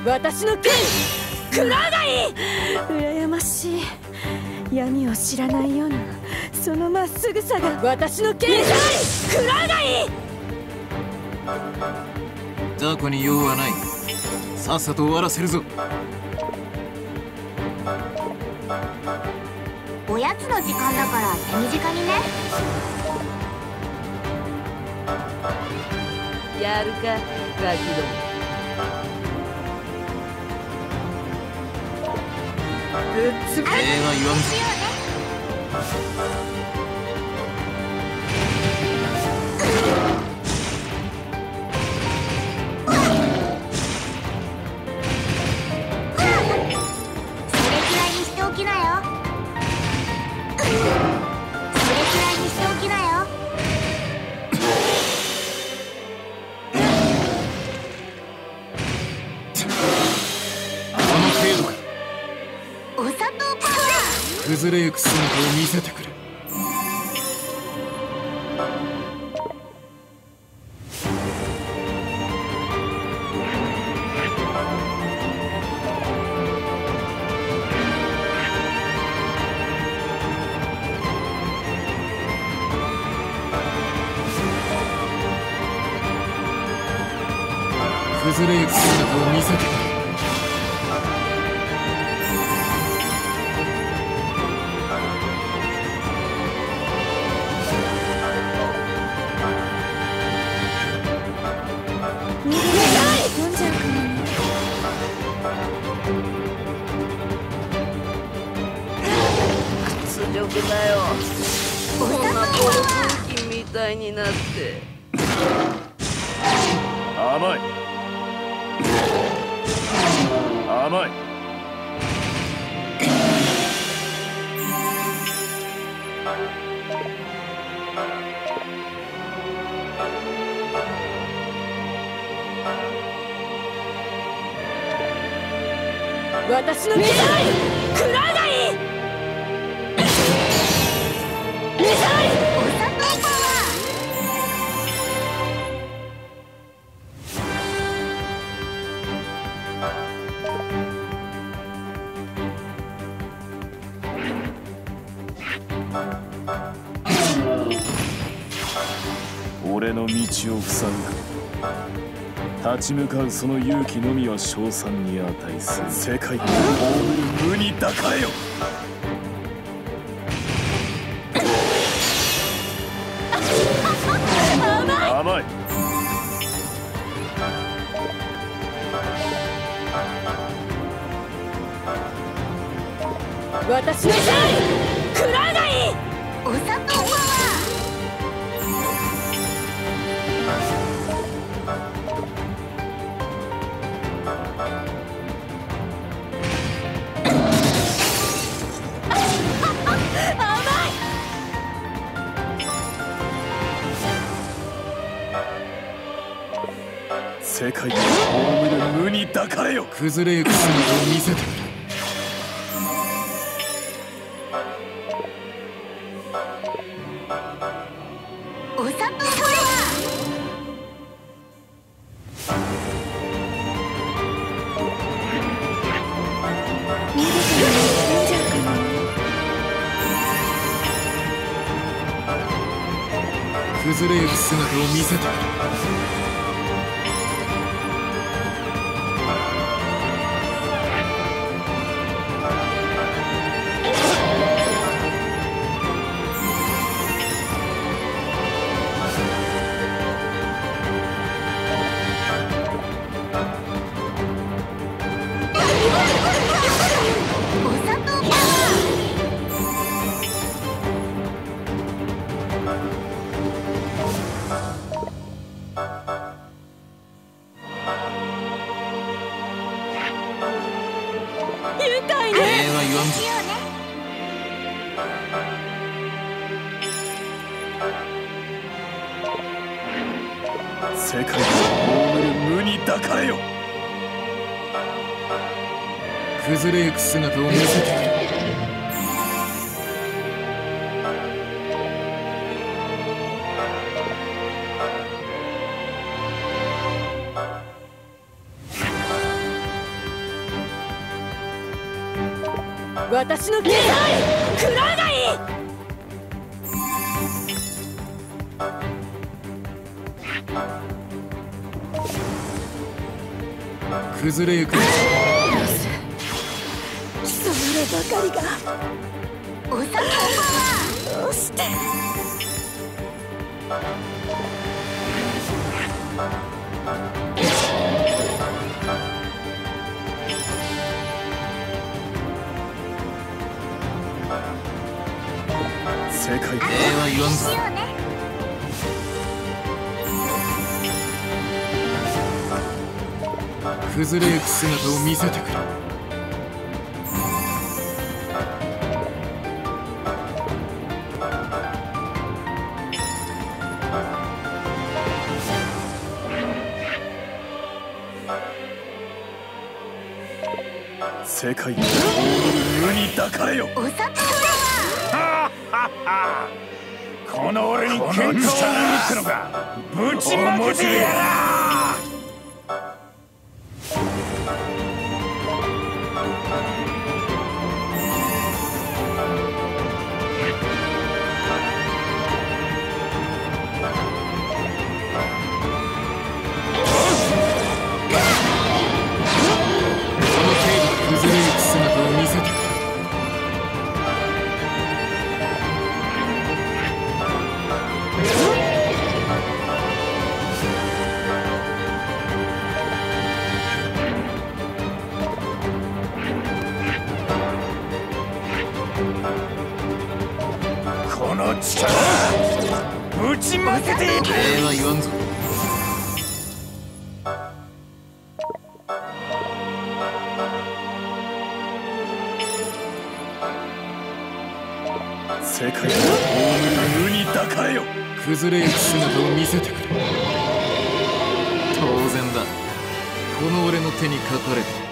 私の剣食らうがいい。羨ましい。闇を知らないようなそのまっすぐさが。私の剣食らうがいい。 雑魚に用はない。さっさと終わらせるぞ。 おやつの時間だから手短にね。 やるかガキども。ぶっつけ。 礼は言わんぞ。 それくらいにしておきなよ。それくらいにしておきなよ。お砂糖パワー。 崩れゆく姿を見せてくれ。崩れゆく姿を見せてくれ。 屈辱だよ。こんなボロ雑巾みたいになって。 甘い甘い。 私のミサイル食らうがいい。ミサイルお砂糖パワー。俺の道を塞ぐ。立ち向かうその勇気のみは称賛に値する。世界を葬る無に抱かれよ。甘い。 私のミサイル食らうがいい。 ー。お砂糖パワー。 世界を葬る無に抱かれよ。 崩れゆく姿を見せてくれ。 お砂糖パワ崩れゆく姿を見せてくれ。 世界を葬る無に抱かれよ。 崩れゆく姿を見せてくれ。 私の経済食らうがいい。 崩れゆく。 貴様らばかりがお酒はどうして。 世界礼は言わんぞ。 しようね。 崩れゆく姿を見せてくれ。 世界を葬るに抱かれよ。 お酒はこの俺に喧嘩を売るってのか。ぶちまけてやら。 崩れゆく姿を見せてくれ。 この力ぶちまけていけ。 礼は言わんぞ。 世界を葬るに抱かれよ。 崩れゆく姿を見せてくれ。当然だ。この俺の手にかかれば